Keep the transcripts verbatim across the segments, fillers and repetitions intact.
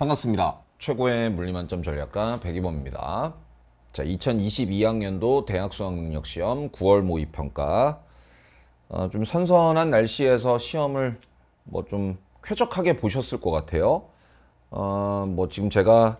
반갑습니다. 최고의 물리만점 전략가 백이범입니다. 자, 이천이십이 학년도 대학 수학능력시험 구월 모의평가. 어, 좀 선선한 날씨에서 시험을 뭐 좀 쾌적하게 보셨을 것 같아요. 어, 뭐 지금 제가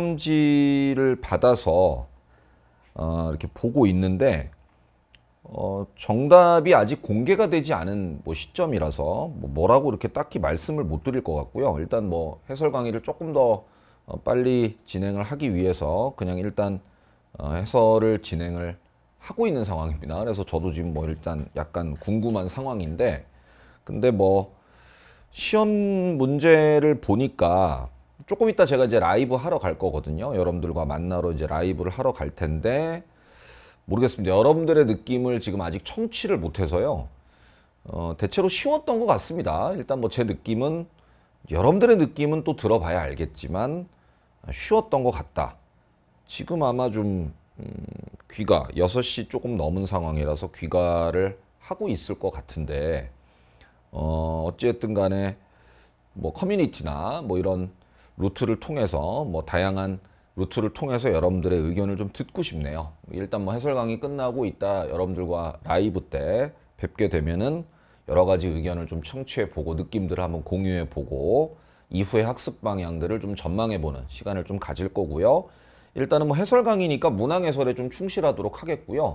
시험지를 받아서 어, 이렇게 보고 있는데 어, 정답이 아직 공개가 되지 않은 뭐 시점이라서 뭐 뭐라고 이렇게 딱히 말씀을 못 드릴 것 같고요. 일단 뭐 해설 강의를 조금 더 어, 빨리 진행을 하기 위해서 그냥 일단 어, 해설을 진행을 하고 있는 상황입니다. 그래서 저도 지금 뭐 일단 약간 궁금한 상황인데, 근데 뭐 시험 문제를 보니까 조금 이따 제가 이제 라이브 하러 갈 거거든요. 여러분들과 만나러 이제 라이브를 하러 갈 텐데 모르겠습니다. 여러분들의 느낌을 지금 아직 청취를 못해서요. 어, 대체로 쉬웠던 것 같습니다. 일단 뭐 제 느낌은, 여러분들의 느낌은 또 들어봐야 알겠지만 쉬웠던 것 같다. 지금 아마 좀 음, 귀가 여섯 시 조금 넘은 상황이라서 귀가를 하고 있을 것 같은데, 어, 어찌됐든 간에 뭐 커뮤니티나 뭐 이런 루트를 통해서 뭐 다양한 루트를 통해서 여러분들의 의견을 좀 듣고 싶네요. 일단 뭐 해설 강의 끝나고 이따 여러분들과 라이브 때 뵙게 되면은 여러 가지 의견을 좀 청취해 보고 느낌들을 한번 공유해 보고 이후의 학습 방향들을 좀 전망해 보는 시간을 좀 가질 거고요. 일단은 뭐 해설 강의니까 문항 해설에 좀 충실하도록 하겠고요.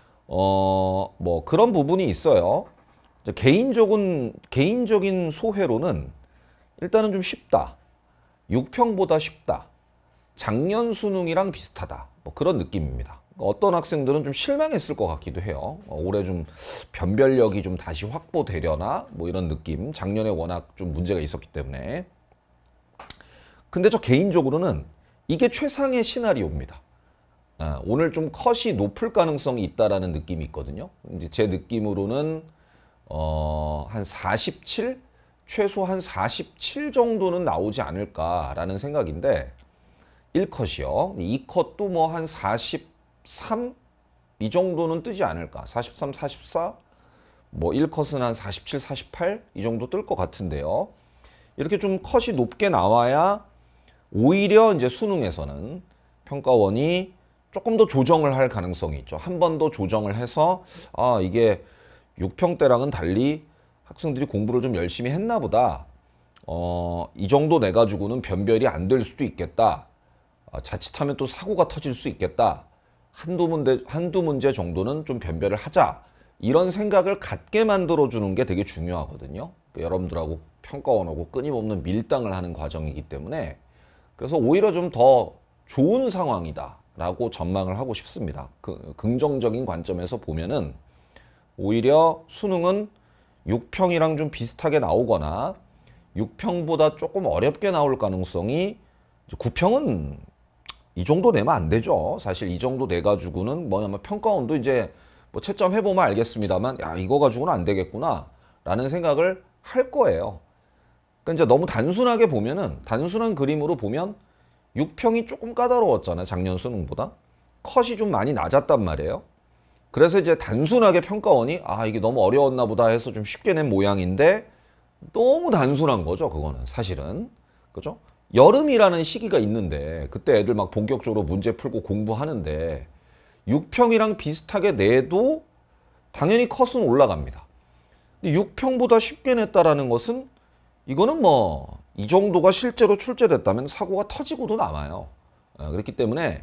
어, 뭐 그런 부분이 있어요. 개인적인 개인적인 소회로는 일단은 좀 쉽다. 육 평보다 쉽다. 작년 수능이랑 비슷하다. 뭐 그런 느낌입니다. 어떤 학생들은 좀 실망했을 것 같기도 해요. 어, 올해 좀 변별력이 좀 다시 확보되려나? 뭐 이런 느낌. 작년에 워낙 좀 문제가 있었기 때문에. 근데 저 개인적으로는 이게 최상의 시나리오입니다. 아, 오늘 좀 컷이 높을 가능성이 있다라는 느낌이 있거든요. 이제 제 느낌으로는 어, 한 사십칠? 최소 한 사십칠 정도는 나오지 않을까라는 생각인데, 일 컷이요. 이 컷도 뭐 한 사십삼? 이 정도는 뜨지 않을까. 사십삼, 사십사? 뭐 일 컷은 한 사십칠, 사십팔? 이 정도 뜰 것 같은데요. 이렇게 좀 컷이 높게 나와야 오히려 이제 수능에서는 평가원이 조금 더 조정을 할 가능성이 있죠. 한 번 더 조정을 해서 아, 이게 육 평대랑은 달리 학생들이 공부를 좀 열심히 했나 보다. 어, 이 정도 내가지고는 변별이 안 될 수도 있겠다. 어, 자칫하면 또 사고가 터질 수 있겠다. 한두 문제, 한두 문제 정도는 좀 변별을 하자. 이런 생각을 갖게 만들어주는 게 되게 중요하거든요. 그러니까 여러분들하고 평가원하고 끊임없는 밀당을 하는 과정이기 때문에, 그래서 오히려 좀 더 좋은 상황이다 라고 전망을 하고 싶습니다. 그, 긍정적인 관점에서 보면은 오히려 수능은 육 평이랑 좀 비슷하게 나오거나 육 평보다 조금 어렵게 나올 가능성이, 구 평은 이 정도 내면 안 되죠. 사실 이 정도 내가지고는 뭐냐면 평가원도 이제 뭐 채점 해보면 알겠습니다만, 야, 이거 가지고는 안 되겠구나 라는 생각을 할 거예요. 그러니까 이제 너무 단순하게 보면은, 단순한 그림으로 보면 육 평이 조금 까다로웠잖아요. 작년 수능보다. 컷이 좀 많이 낮았단 말이에요. 그래서 이제 단순하게 평가원이 아, 이게 너무 어려웠나 보다 해서 좀 쉽게 낸 모양인데, 너무 단순한 거죠. 그거는 사실은. 그죠? 여름이라는 시기가 있는데 그때 애들 막 본격적으로 문제 풀고 공부하는데 육 평이랑 비슷하게 내도 당연히 컷은 올라갑니다. 근데 육 평보다 쉽게 냈다라는 것은, 이거는 뭐 이 정도가 실제로 출제됐다면 사고가 터지고도 남아요. 그렇기 때문에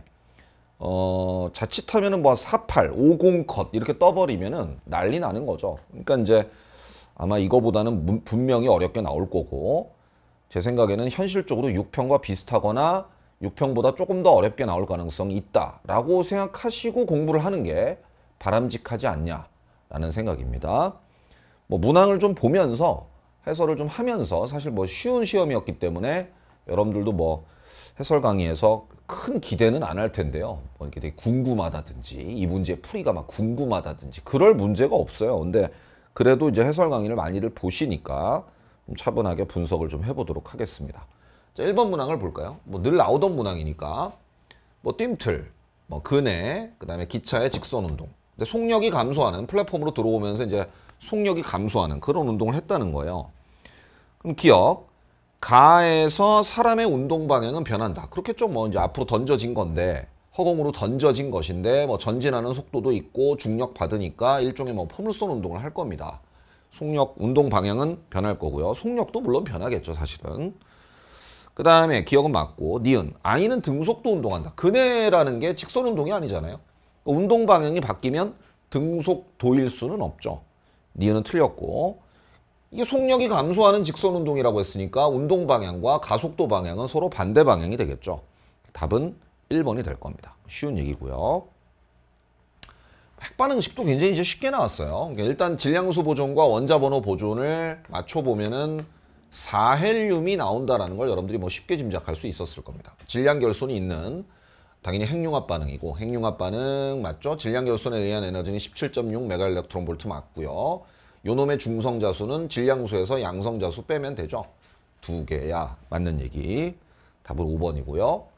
어, 자칫하면은 뭐 사십팔, 오십 컷 이렇게 떠버리면은 난리 나는 거죠. 그러니까 이제 아마 이거보다는 분명히 어렵게 나올 거고, 제 생각에는 현실적으로 육 평과 비슷하거나 육 평보다 조금 더 어렵게 나올 가능성이 있다라고 생각하시고 공부를 하는 게 바람직하지 않냐라는 생각입니다. 뭐 문항을 좀 보면서 해설을 좀 하면서, 사실 뭐 쉬운 시험이었기 때문에 여러분들도 뭐 해설 강의에서 큰 기대는 안 할 텐데요. 뭐 이렇게 되게 궁금하다든지 이 문제 풀이가 막 궁금하다든지 그럴 문제가 없어요. 근데 그래도 이제 해설 강의를 많이들 보시니까 좀 차분하게 분석을 좀 해보도록 하겠습니다. 자, 일 번 문항을 볼까요? 뭐 늘 나오던 문항이니까 뭐 뜀틀, 뭐 근해, 그 다음에 기차의 직선 운동. 근데 속력이 감소하는, 플랫폼으로 들어오면서 이제 속력이 감소하는 그런 운동을 했다는 거예요. 그럼 기억, 가에서 사람의 운동 방향은 변한다. 그렇겠죠. 뭐 이제 앞으로 던져진 건데 허공으로 던져진 것인데 뭐 전진하는 속도도 있고 중력 받으니까 일종의 뭐 포물선 운동을 할 겁니다. 속력 운동 방향은 변할 거고요. 속력도 물론 변하겠죠, 사실은. 그 다음에 기억은 맞고 니은 아이는 등속도 운동한다. 그네라는 게 직선 운동이 아니잖아요. 운동 방향이 바뀌면 등속도일 수는 없죠. 니은은 틀렸고 이게 속력이 감소하는 직선 운동이라고 했으니까 운동 방향과 가속도 방향은 서로 반대 방향이 되겠죠. 답은 일 번이 될 겁니다. 쉬운 얘기고요. 핵반응식도 굉장히 이제 쉽게 나왔어요. 일단 질량수 보존과 원자 번호 보존을 맞춰보면은 사헬륨이 나온다라는 걸 여러분들이 뭐 쉽게 짐작할 수 있었을 겁니다. 질량 결손이 있는 당연히 핵융합 반응이고 핵융합 반응 맞죠? 질량 결손에 의한 에너지는 십칠 점 육 메가일렉트론볼트 맞고요. 요놈의 중성자수는 질량수에서 양성자수 빼면 되죠. 두 개야. 맞는 얘기. 답은 오 번이고요.